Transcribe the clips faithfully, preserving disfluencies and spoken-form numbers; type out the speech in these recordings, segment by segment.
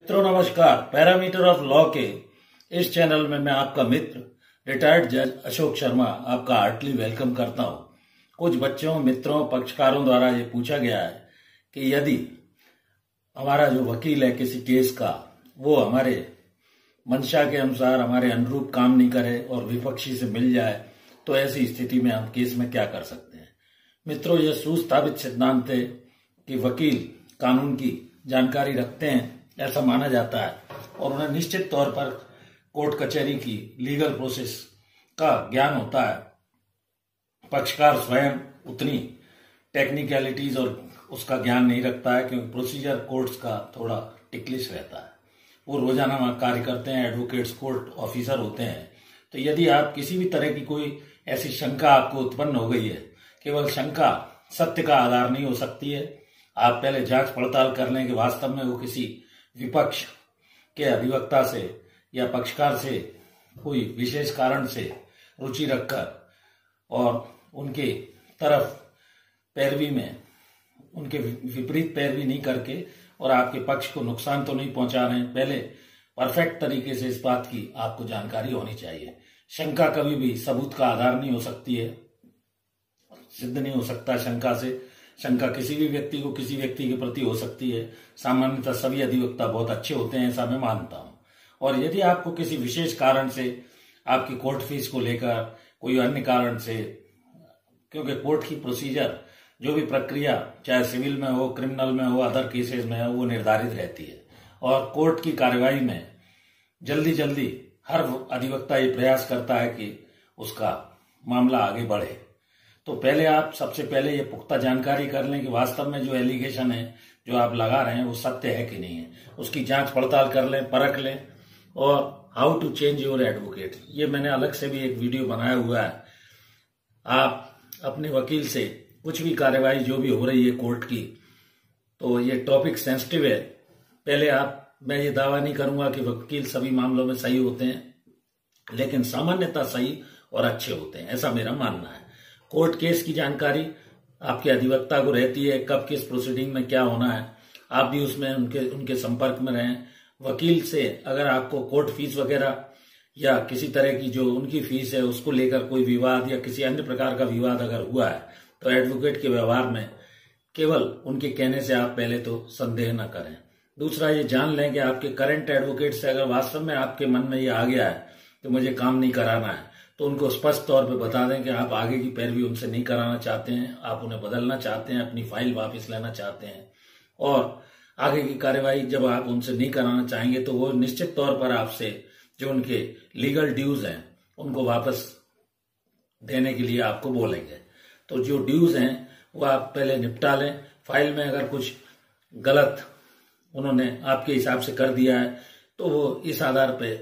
मित्रों नमस्कार। Parameter of law के इस चैनल में मैं आपका मित्र रिटायर्ड जज अशोक शर्मा आपका हार्टली वेलकम करता हूं। कुछ बच्चों, मित्रों, पक्षकारों द्वारा ये पूछा गया है कि यदि हमारा जो वकील है किसी केस का, वो हमारे मंशा के अनुसार हमारे अनुरूप काम नहीं करे और विपक्षी से मिल जाए, तो ऐसी स्थिति में हम केस में क्या कर सकते हैं। मित्रों, यह सुस्थापित सिद्धांत है कि वकील कानून की जानकारी रखते हैं, ऐसा माना जाता है, और उन्हें निश्चित तौर पर कोर्ट कचहरी की लीगल प्रोसेस का ज्ञान होता है। पक्षकार स्वयं उतनी टेक्निकलिटीज और उसका ज्ञान नहीं रखता है, क्योंकि प्रोसीजर कोर्ट्स का थोड़ा टिकलिश रहता है। वो रोजाना कार्य करते हैं, एडवोकेट्स कोर्ट ऑफिसर होते हैं। तो यदि आप किसी भी तरह की कोई ऐसी शंका आपको उत्पन्न हो गई है, केवल शंका सत्य का आधार नहीं हो सकती है, आप पहले जांच पड़ताल कर लें कि वास्तव में वो किसी विपक्ष के अधिवक्ता से या पक्षकार से कोई विशेष कारण से रुचि रखकर और उनके तरफ पैरवी में उनके विपरीत पैरवी नहीं करके और आपके पक्ष को नुकसान तो नहीं पहुंचा रहे हैं, पहले परफेक्ट तरीके से इस बात की आपको जानकारी होनी चाहिए। शंका कभी भी सबूत का आधार नहीं हो सकती है, सिद्ध नहीं हो सकता शंका से। शंका किसी भी व्यक्ति को किसी व्यक्ति के प्रति हो सकती है। सामान्यतः सभी अधिवक्ता बहुत अच्छे होते हैं, ऐसा मैं मानता हूं। और यदि आपको किसी विशेष कारण से आपकी कोर्ट फीस को लेकर कोई अन्य कारण से, क्योंकि कोर्ट की प्रोसीजर जो भी प्रक्रिया चाहे सिविल में हो, क्रिमिनल में हो, अदर केसेस में हो, वो निर्धारित रहती है। और कोर्ट की कार्यवाही में जल्दी जल्दी हर अधिवक्ता ये प्रयास करता है कि उसका मामला आगे बढ़े। तो पहले आप सबसे पहले ये पुख्ता जानकारी कर लें कि वास्तव में जो एलिगेशन है जो आप लगा रहे हैं वो सत्य है कि नहीं है। उसकी जांच पड़ताल कर लें, परख लें। और how to change your advocate, ये मैंने अलग से भी एक वीडियो बनाया हुआ है। आप अपने वकील से कुछ भी कार्यवाही जो भी हो रही है कोर्ट की, तो ये टॉपिक सेंसिटिव है। पहले आप, मैं ये दावा नहीं करूंगा कि वकील सभी मामलों में सही होते हैं, लेकिन सामान्यतः सही और अच्छे होते हैं, ऐसा मेरा मानना है। कोर्ट केस की जानकारी आपके अधिवक्ता को रहती है, कब किस प्रोसीडिंग में क्या होना है, आप भी उसमें उनके उनके संपर्क में रहें। वकील से अगर आपको कोर्ट फीस वगैरह या किसी तरह की जो उनकी फीस है उसको लेकर कोई विवाद या किसी अन्य प्रकार का विवाद अगर हुआ है, तो एडवोकेट के व्यवहार में केवल उनके कहने से आप पहले तो संदेह न करें। दूसरा, ये जान लें कि आपके करंट एडवोकेट से अगर वास्तव में आपके मन में ये आ गया है कि मुझे काम नहीं कराना है, तो उनको स्पष्ट तौर पे बता दें कि आप आगे की पैरवी उनसे नहीं कराना चाहते हैं, आप उन्हें बदलना चाहते हैं, अपनी फाइल वापस लेना चाहते हैं। और आगे की कार्यवाही जब आप उनसे नहीं कराना चाहेंगे, तो वो निश्चित तौर पर आपसे जो उनके लीगल ड्यूज हैं उनको वापस देने के लिए आपको बोलेंगे। तो जो ड्यूज हैं वो आप पहले निपटा लें। फाइल में अगर कुछ गलत उन्होंने आपके हिसाब से कर दिया है, तो वो इस आधार पर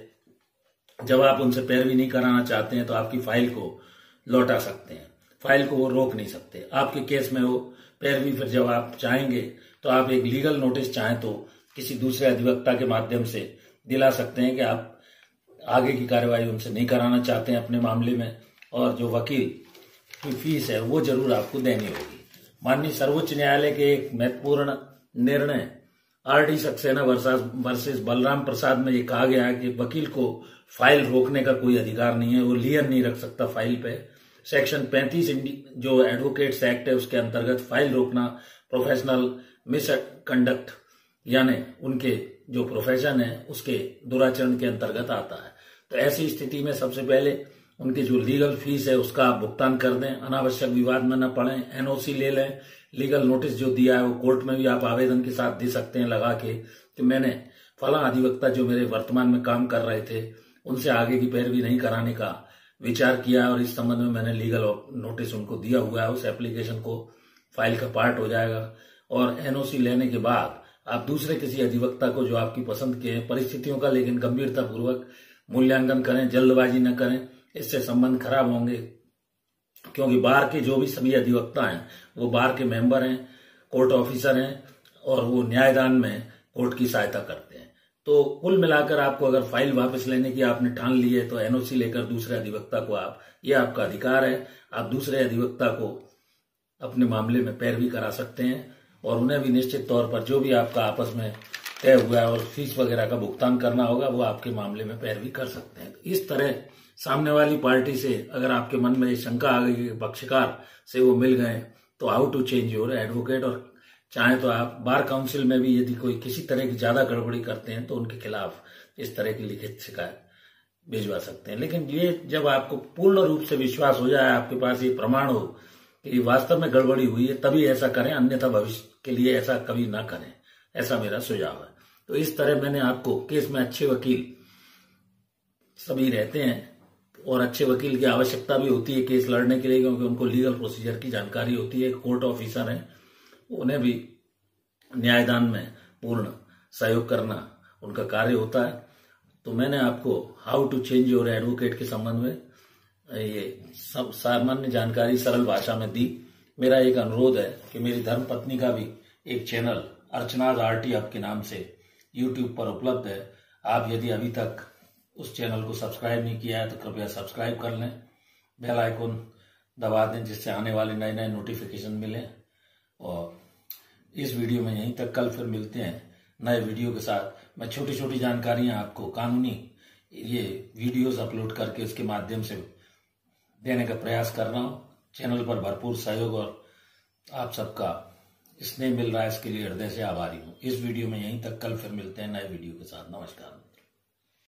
जब आप उनसे पैरवी नहीं कराना चाहते हैं तो आपकी फाइल को लौटा सकते हैं। फाइल को वो रोक नहीं सकते। आपके केस में वो पैरवी फिर जब आप चाहेंगे तो आप एक लीगल नोटिस चाहें तो किसी दूसरे अधिवक्ता के माध्यम से दिला सकते हैं कि आप आगे की कार्यवाही उनसे नहीं कराना चाहते हैं अपने मामले में, और जो वकील की फीस है वो जरूर आपको देनी होगी। माननीय सर्वोच्च न्यायालय के एक महत्वपूर्ण निर्णय R D Saxena versus Balram Prasad में ये कहा गया है कि वकील को फाइल रोकने का कोई अधिकार नहीं है, वो लियन नहीं रख सकता फाइल पे। सेक्शन पैंतीस जो एडवोकेट्स एक्ट है उसके अंतर्गत फाइल रोकना प्रोफेशनल मिसकंडक्ट यानी उनके जो प्रोफेशन है उसके दुराचरण के अंतर्गत आता है। तो ऐसी स्थिति में सबसे पहले उनकी जो लीगल फीस है उसका आप भुगतान कर दें, अनावश्यक विवाद में न पड़ें, एनओसी ले लें। लीगल नोटिस जो दिया है वो कोर्ट में भी आप आवेदन के साथ दे सकते हैं लगा के कि मैंने फला अधिवक्ता जो मेरे वर्तमान में काम कर रहे थे उनसे आगे की पैरवी नहीं कराने का विचार किया और इस संबंध में मैंने लीगल नोटिस उनको दिया हुआ है। उस एप्लीकेशन को फाइल का पार्ट हो जाएगा। और एनओसी लेने के बाद आप दूसरे किसी अधिवक्ता को जो आपकी पसंद के परिस्थितियों का लेकिन गंभीरता पूर्वक मूल्यांकन करें, जल्दबाजी न करें, इससे संबंध खराब होंगे। क्योंकि बार के जो भी सभी अधिवक्ता हैं वो बार के मेंबर हैं, कोर्ट ऑफिसर हैं और वो न्यायदान में कोर्ट की सहायता करते हैं। तो कुल मिलाकर आपको अगर फाइल वापस लेने की आपने ठान ली है तो एनओसी लेकर दूसरे अधिवक्ता को आप, ये आपका अधिकार है, आप दूसरे अधिवक्ता को अपने मामले में पैरवी करा सकते हैं और उन्हें भी निश्चित तौर पर जो भी आपका आपस में तय हुआ है और फीस वगैरह का भुगतान करना होगा, वो आपके मामले में पैरवी कर सकते हैं। तो इस तरह सामने वाली पार्टी से अगर आपके मन में शंका आ गई कि पक्षकार से वो मिल गए तो how to change your advocate, और चाहे तो आप बार काउंसिल में भी यदि कोई किसी तरह की ज्यादा गड़बड़ी करते हैं तो उनके खिलाफ इस तरह की लिखित शिकायत भिजवा सकते हैं। लेकिन ये जब आपको पूर्ण रूप से विश्वास हो जाए, आपके पास ये प्रमाण हो कि वास्तव में गड़बड़ी हुई है, तभी ऐसा करें, अन्यथा भविष्य के लिए ऐसा कभी ना करें, ऐसा मेरा सुझाव है। तो इस तरह मैंने आपको केस में अच्छे वकील सभी रहते हैं और अच्छे वकील की आवश्यकता भी होती है केस लड़ने के लिए, क्योंकि उनको लीगल प्रोसीजर की जानकारी होती है। कोर्ट ऑफिसर हैं, उन्हें भी न्यायदान में पूर्ण सहयोग करना उनका कार्य होता है। तो मैंने आपको how to change your advocate के संबंध में ये सब सामान्य जानकारी सरल भाषा में दी। मेरा एक अनुरोध है कि मेरी धर्मपत्नी का भी एक चैनल अर्चनाज आरटी आपके नाम से यूट्यूब पर उपलब्ध है। आप यदि अभी तक उस चैनल को सब्सक्राइब नहीं किया है तो कृपया सब्सक्राइब कर लें, बेल आइकन दबा दें जिससे आने वाले नए नए नोटिफिकेशन मिले। और इस वीडियो में यहीं तक, कल फिर मिलते हैं नए वीडियो के साथ। मैं छोटी छोटी जानकारियां आपको कानूनी ये वीडियोस अपलोड करके इसके माध्यम से देने का प्रयास कर रहा हूं। चैनल पर भरपूर सहयोग और आप सबका स्नेह मिल रहा है, इसके लिए हृदय से आभारी हूं। इस वीडियो में यहीं तक, कल फिर मिलते हैं नए वीडियो के साथ। नमस्कार।